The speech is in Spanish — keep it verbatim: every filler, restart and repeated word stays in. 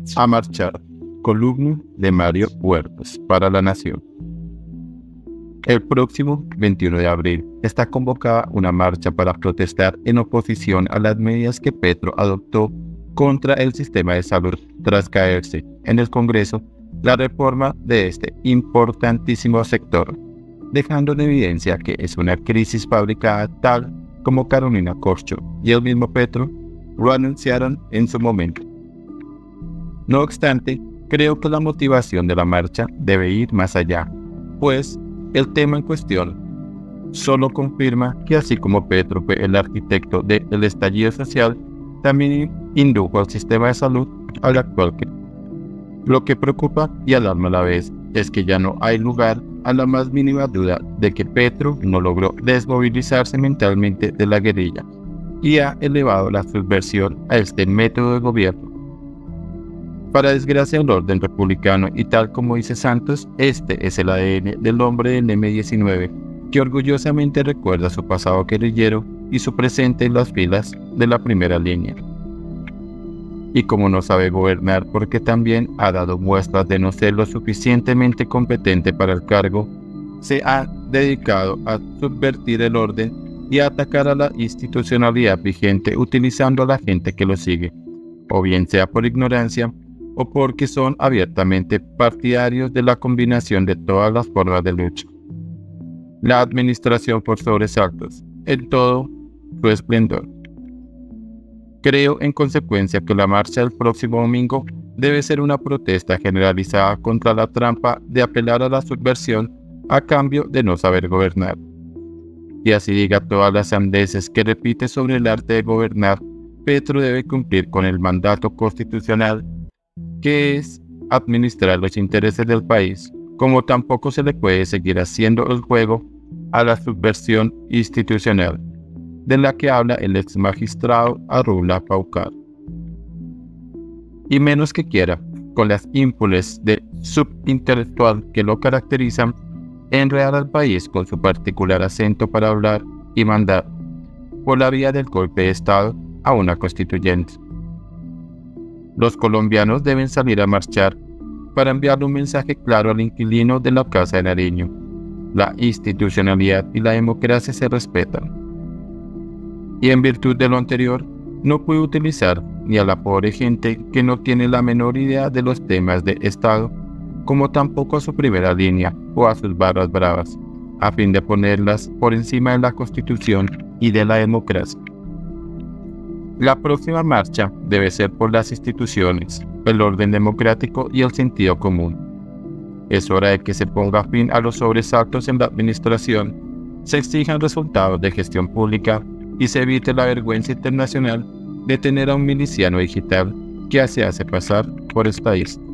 A marchar. Columna de Mario Huertas para La Nación. El próximo veintiuno de abril está convocada una marcha para protestar en oposición a las medidas que Petro adoptó contra el sistema de salud tras caerse en el Congreso la reforma de este importantísimo sector, dejando en evidencia que es una crisis fabricada tal como Carolina Corcho y el mismo Petro lo anunciaron en su momento. No obstante, creo que la motivación de la marcha debe ir más allá, pues el tema en cuestión solo confirma que así como Petro fue el arquitecto del estallido social, también indujo al sistema de salud al actual crisis. Lo que preocupa y alarma a la vez es que ya no hay lugar a la más mínima duda de que Petro no logró desmovilizarse mentalmente de la guerrilla y ha elevado la subversión a este método de gobierno. Para desgracia del orden republicano y tal como dice Santos, este es el A D N del hombre del eme diecinueve, que orgullosamente recuerda su pasado guerrillero y su presente en las filas de la primera línea. Y como no sabe gobernar porque también ha dado muestras de no ser lo suficientemente competente para el cargo, se ha dedicado a subvertir el orden y a atacar a la institucionalidad vigente utilizando a la gente que lo sigue, o bien sea por ignorancia, o porque son abiertamente partidarios de la combinación de todas las formas de lucha. La administración por sobresaltos, en todo su esplendor. Creo en consecuencia que la marcha del próximo domingo debe ser una protesta generalizada contra la trampa de apelar a la subversión a cambio de no saber gobernar. Y así diga todas las sandeces que repite sobre el arte de gobernar, Petro debe cumplir con el mandato constitucional, que es administrar los intereses del país, como tampoco se le puede seguir haciendo el juego a la subversión institucional, de la que habla el ex magistrado Arrula Paucar. Y menos que quiera, con las ímpules de subintelectual que lo caracterizan, enredar al país con su particular acento para hablar y mandar, por la vía del golpe de Estado a una constituyente. Los colombianos deben salir a marchar para enviarle un mensaje claro al inquilino de la Casa de Nariño. La institucionalidad y la democracia se respetan. Y en virtud de lo anterior, no puede utilizar ni a la pobre gente que no tiene la menor idea de los temas de Estado, como tampoco a su primera línea o a sus barras bravas, a fin de ponerlas por encima de la Constitución y de la democracia. La próxima marcha debe ser por las instituciones, el orden democrático y el sentido común. Es hora de que se ponga fin a los sobresaltos en la administración, se exijan resultados de gestión pública y se evite la vergüenza internacional de tener a un miliciano digital que se hace pasar por estadista.